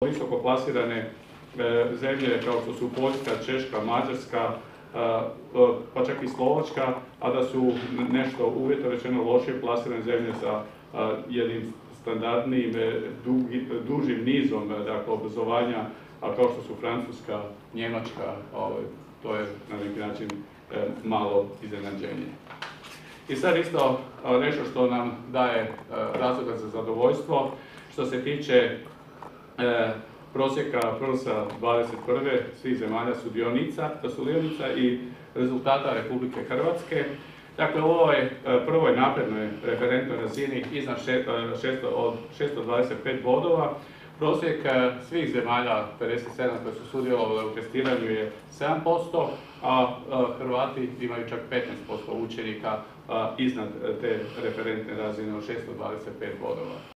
visoko plasirane zemlje kao što su Poljska, Češka, Mađarska, pa čak i Slovačka, a da su nešto uvjetno rečeno lošije plasirane zemlje sa jednim standardnijim, dužim nizom obrazovanja, a kao što su Francuska, Njemačka, to je na neki način malo iznenađenje. I sad isto nešto što nam daje razloga za zadovoljstvo, što se tiče prosjeka PIRLS-a 21. svih zemalja sudionica i rezultata Republike Hrvatske. Dakle, u ovoj prvoj naprednoj referentnoj razini iznad 625 bodova, prosjek svih zemalja 57 koje su sudjelovale u testiranju je 7%, a Hrvati imaju čak 15% učenika iznad te referentne razine od 625 bodova.